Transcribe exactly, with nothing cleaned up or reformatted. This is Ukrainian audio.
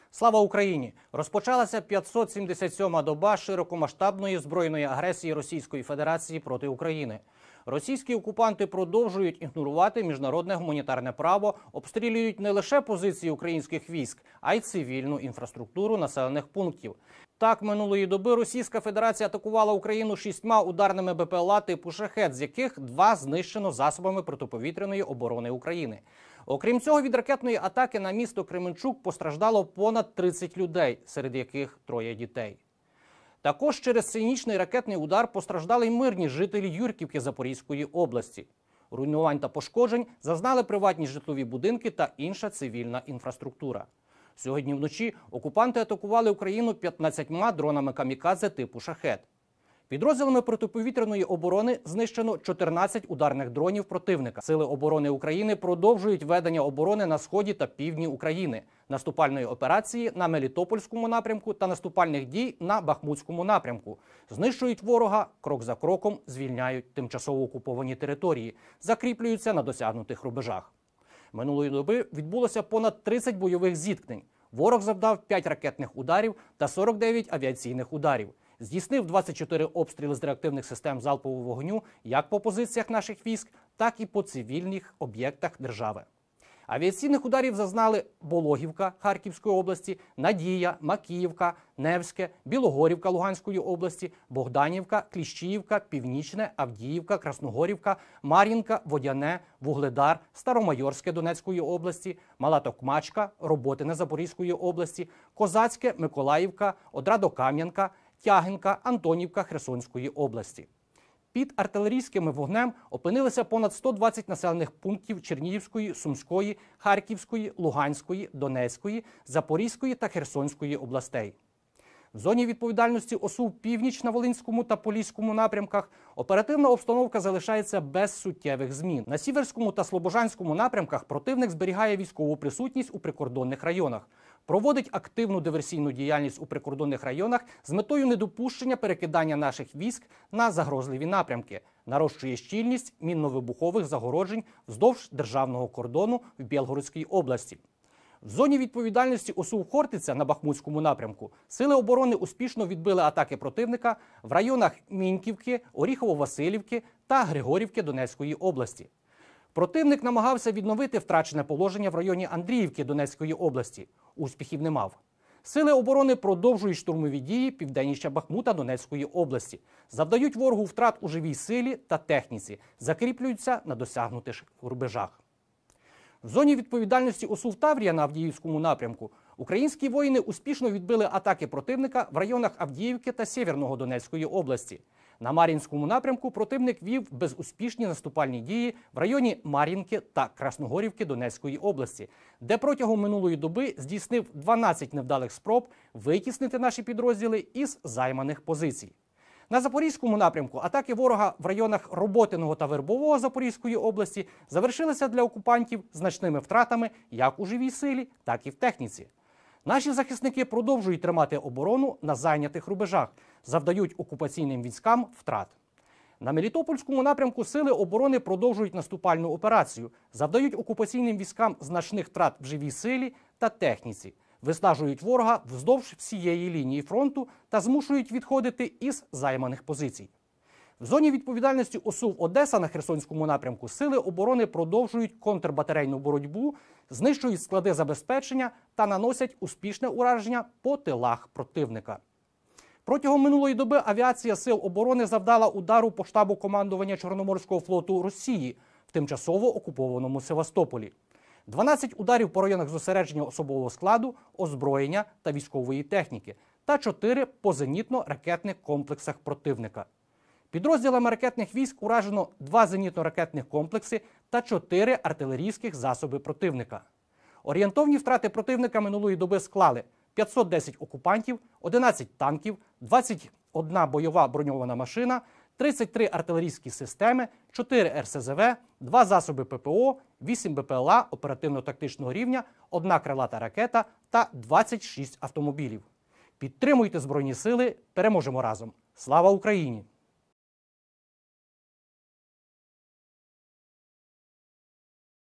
Слава Україні! Розпочалася п'ятсот сімдесят сьома доба широкомасштабної збройної агресії Російської Федерації проти України. Російські окупанти продовжують ігнорувати міжнародне гуманітарне право, обстрілюють не лише позиції українських військ, а й цивільну інфраструктуру населених пунктів. Так, минулої доби Російська Федерація атакувала Україну шістьма ударними БПЛА типу «Шахед», з яких два знищено засобами протиповітряної оборони України. Окрім цього, від ракетної атаки на місто Кременчук постраждало понад тридцять людей, серед яких троє дітей. Також через цинічний ракетний удар постраждали й мирні жителі Юрківки Запорізької області. Руйнувань та пошкоджень зазнали приватні житлові будинки та інша цивільна інфраструктура. Сьогодні вночі окупанти атакували Україну п'ятнадцятьма дронами камікадзе типу «Шахед». Підрозділами протиповітряної оборони знищено чотирнадцять ударних дронів противника. Сили оборони України продовжують ведення оборони на сході та півдні України, наступальної операції на Мелітопольському напрямку та наступальних дій на Бахмутському напрямку. Знищують ворога, крок за кроком звільняють тимчасово окуповані території, закріплюються на досягнутих рубежах. Минулої доби відбулося понад тридцять бойових зіткнень. Ворог завдав п'ять ракетних ударів та сорок дев'ять авіаційних ударів. Здійснив двадцять чотири обстріли з реактивних систем залпового вогню як по позиціях наших військ, так і по цивільних об'єктах держави. Авіаційних ударів зазнали Болохівка Харківської області, Надія, Макіївка, Невське, Білогорівка Луганської області, Богданівка, Кліщіївка, Північне, Авдіївка, Красногорівка, Мар'їнка, Водяне, Вугледар, Старомайорське Донецької області, Мала Токмачка, Роботине Запорізької області, Козацьке, Миколаївка, Одрадокам'янка, Тягинка, Антонівка Херсонської області. Під артилерійським вогнем опинилися понад сто двадцять населених пунктів Чернігівської, Сумської, Харківської, Луганської, Донецької, Запорізької та Херсонської областей. В зоні відповідальності ОСУ «Північ» на Волинському та Поліському напрямках оперативна обстановка залишається без суттєвих змін. На Сіверському та Слобожанському напрямках противник зберігає військову присутність у прикордонних районах, проводить активну диверсійну діяльність у прикордонних районах з метою недопущення перекидання наших військ на загрозливі напрямки, нарощує щільність мінно-вибухових загороджень вздовж державного кордону в Білгородській області. В зоні відповідальності ОСУ «Хортиця» на Бахмутському напрямку сили оборони успішно відбили атаки противника в районах Міньківки, Оріхово-Василівки та Григорівки Донецької області. Противник намагався відновити втрачене положення в районі Андріївки Донецької області. Успіхів не мав. Сили оборони продовжують штурмові дії південніше Бахмута Донецької області, завдають ворогу втрат у живій силі та техніці, закріплюються на досягнутих рубежах. В зоні відповідальності ОСУ «Таврія» на Авдіївському напрямку українські воїни успішно відбили атаки противника в районах Авдіївки та Сєвєрного Донецької області. На Мар'їнському напрямку противник вів безуспішні наступальні дії в районі Мар'їнки та Красногорівки Донецької області, де протягом минулої доби здійснив дванадцять невдалих спроб витіснити наші підрозділи із займаних позицій. На Запорізькому напрямку атаки ворога в районах Роботиного та Вербового Запорізької області завершилися для окупантів значними втратами як у живій силі, так і в техніці. Наші захисники продовжують тримати оборону на зайнятих рубежах, завдають окупаційним військам втрат. На Мелітопольському напрямку сили оборони продовжують наступальну операцію, завдають окупаційним військам значних втрат в живій силі та техніці, виснажують ворога вздовж всієї лінії фронту та змушують відходити із займаних позицій. В зоні відповідальності ОСУ «Одеса» на Херсонському напрямку сили оборони продовжують контрбатарейну боротьбу, знищують склади забезпечення та наносять успішне ураження по тилах противника. Протягом минулої доби авіація сил оборони завдала удару по штабу командування Чорноморського флоту Росії в тимчасово окупованому Севастополі. дванадцять ударів по районах зосередження особового складу, озброєння та військової техніки та чотири по зенітно-ракетних комплексах противника. Підрозділами ракетних військ уражено два зенітно-ракетних комплекси та чотири артилерійських засоби противника. Орієнтовні втрати противника минулої доби склали п'ятсот десять окупантів, одинадцять танків, двадцять одна бойова броньована машина, тридцять три артилерійські системи, чотири ер ес зе ве, два засоби пе пе о, вісім бе пе ел а оперативно-тактичного рівня, одна крилата ракета та двадцять шість автомобілів. Підтримуйте Збройні сили, переможемо разом! Слава Україні!